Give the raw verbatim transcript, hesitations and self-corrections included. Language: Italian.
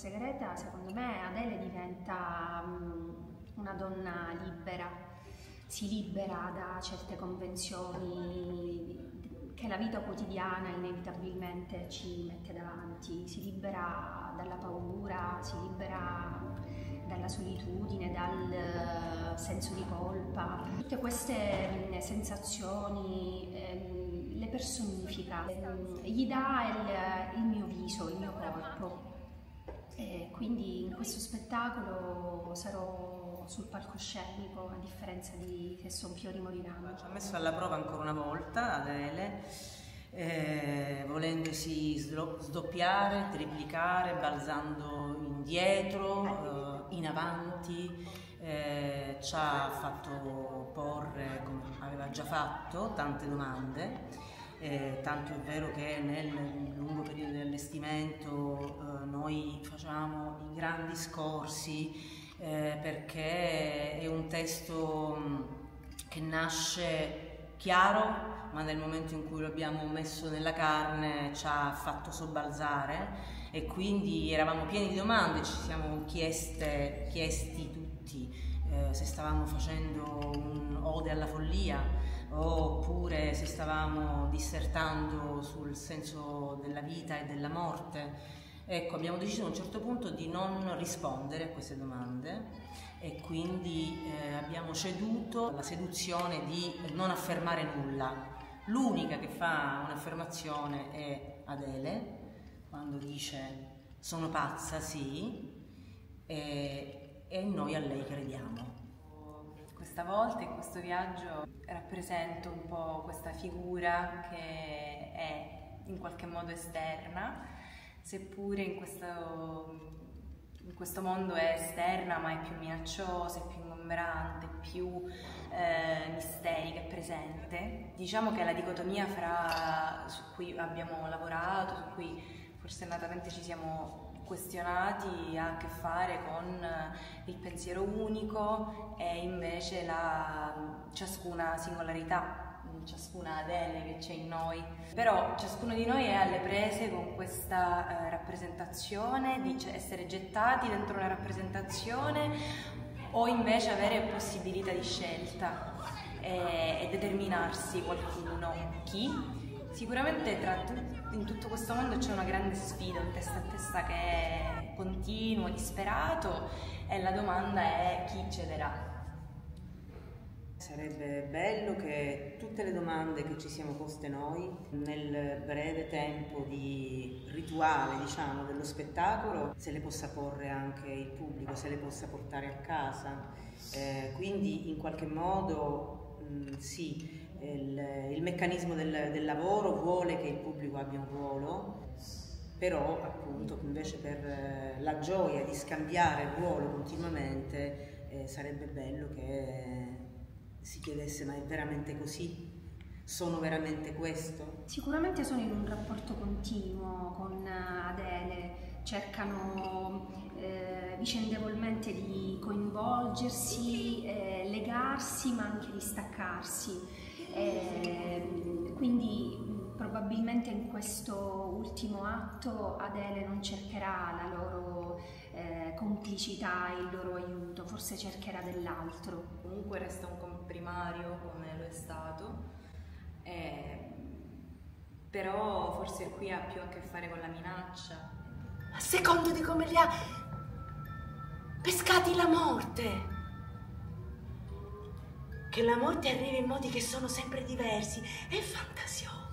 segreta, secondo me Adele diventa um, una donna libera, si libera da certe convenzioni che la vita quotidiana inevitabilmente ci mette davanti, si libera dalla paura, si libera dalla solitudine, dal senso di colpa. Tutte queste sensazioni eh, le personifica, eh, gli dà il, il mio viso, il mio corpo. E quindi in questo spettacolo sarò sul palcoscenico, a differenza di che son Fiori moriranno. Ci ha messo alla prova ancora una volta Adele, eh, volendosi sdoppiare, triplicare, balzando indietro, eh, in avanti, eh, ci ha fatto porre, come aveva già fatto, tante domande. Eh, tanto è vero che nel lungo periodo di allestimento eh, noi facevamo i grandi scorsi eh, perché è un testo mh, che nasce chiaro, ma nel momento in cui lo abbiamo messo nella carne ci ha fatto sobbalzare e quindi eravamo pieni di domande, ci siamo chieste, chiesti tutti eh, se stavamo facendo un'ode alla follia oppure se stavamo dissertando sul senso della vita e della morte. Ecco, abbiamo deciso a un certo punto di non rispondere a queste domande e quindi eh, abbiamo ceduto alla seduzione di non affermare nulla. L'unica che fa un'affermazione è Adele, quando dice sono pazza, sì, e, e noi a lei crediamo. Questa volta in questo viaggio rappresento un po' questa figura che è in qualche modo esterna, seppure in questo, in questo mondo è esterna, ma è più minacciosa, è più ingombrante, più eh, misterica, è presente. Diciamo che la dicotomia fra, su cui abbiamo lavorato, su cui forsennatamente ci siamo questionati, ha a che fare con il pensiero unico e invece la ciascuna singolarità, ciascuna Adele che c'è in noi. Però ciascuno di noi è alle prese con questa eh, rappresentazione, di essere gettati dentro una rappresentazione o invece avere possibilità di scelta e, e determinarsi qualcuno. Chi? Sicuramente tra in tutto questo mondo c'è una grande sfida, un testa a testa che è continuo, disperato, e la domanda è chi cederà. Sarebbe bello che tutte le domande che ci siamo poste noi nel breve tempo di rituale, diciamo, dello spettacolo, se le possa porre anche il pubblico, se le possa portare a casa. Eh, quindi in qualche modo mh, sì, il, il meccanismo del, del lavoro vuole che il pubblico abbia un ruolo, però appunto invece per la gioia di scambiare il ruolo continuamente eh, sarebbe bello che si chiedesse: ma è veramente così? Sono veramente questo? Sicuramente sono in un rapporto continuo con Adele, cercano eh, vicendevolmente di coinvolgersi, eh, legarsi ma anche distaccarsi. Eh, quindi probabilmente in questo ultimo atto Adele non cercherà la loro eh, complicità, il loro aiuto, forse cercherà dell'altro. Comunque resta un comprimario come lo è stato, eh, però forse qui ha più a che fare con la minaccia. A secondo di come li ha pescati la morte. Che la morte arrivi in modi che sono sempre diversi, è fantasioso.